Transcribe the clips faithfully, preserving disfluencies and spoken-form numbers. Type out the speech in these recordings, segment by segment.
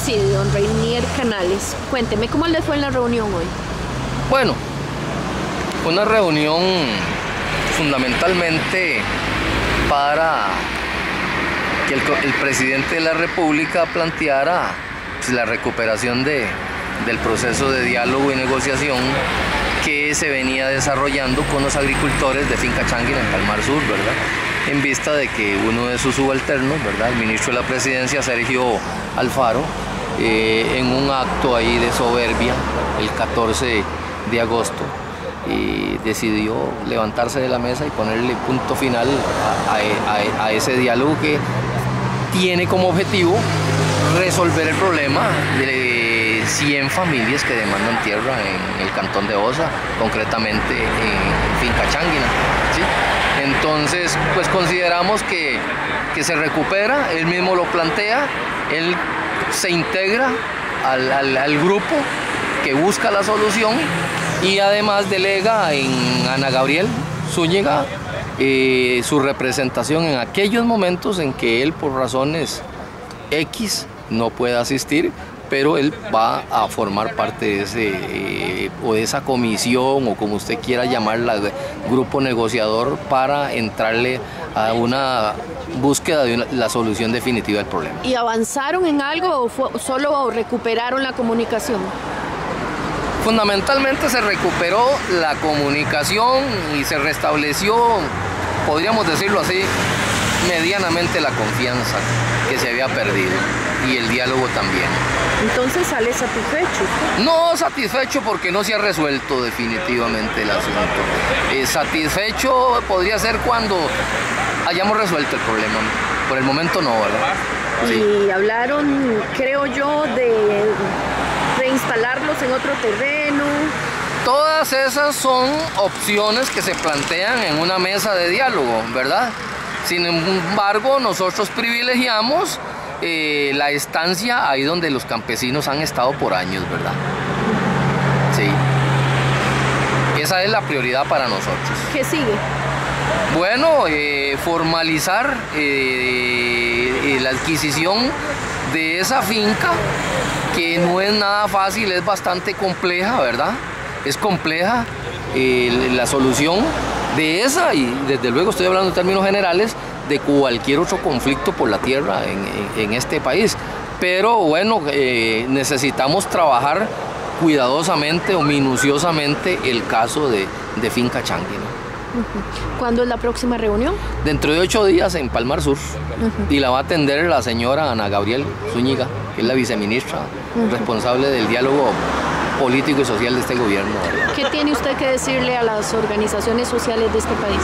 preside, don Reinier Canales. Cuénteme, ¿cómo les fue en la reunión hoy? Bueno, una reunión fundamentalmente para que el, el presidente de la República planteara pues, la recuperación de, del proceso de diálogo y negociación que se venía desarrollando con los agricultores de Finca Changuina en Palmar Sur, ¿verdad? En vista de que uno de sus subalternos, ¿verdad? El ministro de la Presidencia, Sergio Alfaro, eh, en un acto ahí de soberbia, el catorce de agosto, y decidió levantarse de la mesa y ponerle punto final a, a, a ese diálogo que tiene como objetivo resolver el problema de cien familias que demandan tierra en el cantón de Osa, concretamente en Finca Changuina, ¿sí? Entonces, pues consideramos que, que se recupera, él mismo lo plantea, él se integra al, al, al grupo que busca la solución y además delega en Ana Gabriel Zúñiga eh, su representación en aquellos momentos en que él por razones X no pueda asistir, pero él va a formar parte de ese eh, o de esa comisión o como usted quiera llamarla, grupo negociador para entrarle a una búsqueda de una, la solución definitiva del problema. ¿Y avanzaron en algo o fue, solo recuperaron la comunicación? Fundamentalmente se recuperó la comunicación y se restableció, podríamos decirlo así, medianamente la confianza que se había perdido y el diálogo también. Entonces sale satisfecho. No satisfecho porque no se ha resuelto definitivamente el asunto. Eh, satisfecho podría ser cuando hayamos resuelto el problema. Por el momento no, ¿verdad? Sí. Y hablaron, creo yo, de reinstalarlos en otro terreno. Todas esas son opciones que se plantean en una mesa de diálogo, ¿verdad? Sin embargo, nosotros privilegiamos eh, la estancia ahí donde los campesinos han estado por años, ¿verdad? Sí. Esa es la prioridad para nosotros. ¿Qué sigue? Bueno, eh, formalizar eh, eh, la adquisición de esa finca, que no es nada fácil, es bastante compleja, ¿verdad? Es compleja eh, la solución de esa y desde luego estoy hablando en términos generales de cualquier otro conflicto por la tierra en, en, en este país. Pero bueno, eh, necesitamos trabajar cuidadosamente o minuciosamente el caso de, de Finca Changuina. ¿Cuándo es la próxima reunión? Dentro de ocho días en Palmar Sur. Uh-huh. Y la va a atender la señora Ana Gabriel Zúñiga, que es la viceministra uh-huh. responsable del diálogo político y social de este gobierno, ¿verdad? ¿Qué tiene usted que decirle a las organizaciones sociales de este país?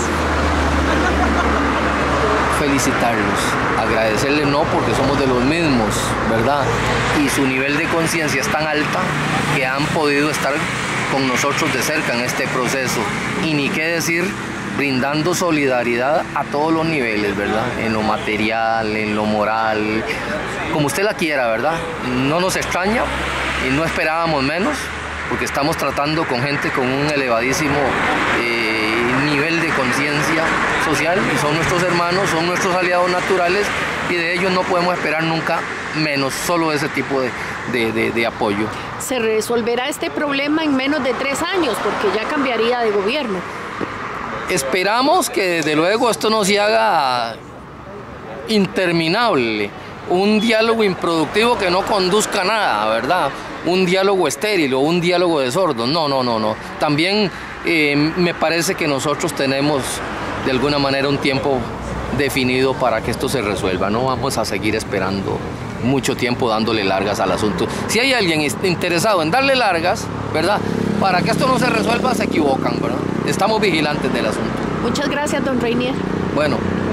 Felicitarlos, agradecerles no porque somos de los mismos, ¿verdad? Y su nivel de conciencia es tan alta que han podido estar con nosotros de cerca en este proceso. Y ni qué decir, brindando solidaridad a todos los niveles, ¿verdad? En lo material, en lo moral, como usted la quiera, ¿verdad? No nos extraña y no esperábamos menos, porque estamos tratando con gente con un elevadísimo eh, nivel de conciencia social y son nuestros hermanos, son nuestros aliados naturales y de ellos no podemos esperar nunca menos, solo ese tipo de, de, de, de apoyo. ¿Se resolverá este problema en menos de tres años porque ya cambiaría de gobierno? Esperamos que desde luego esto no se haga interminable, un diálogo improductivo que no conduzca a nada, ¿verdad? Un diálogo estéril o un diálogo de sordos, no, no, no, no. También eh, me parece que nosotros tenemos de alguna manera un tiempo definido para que esto se resuelva, no vamos a seguir esperando mucho tiempo dándole largas al asunto. Si hay alguien interesado en darle largas, ¿verdad? Para que esto no se resuelva, se equivocan, ¿verdad? Estamos vigilantes del asunto. Muchas gracias, don Reinier. Bueno.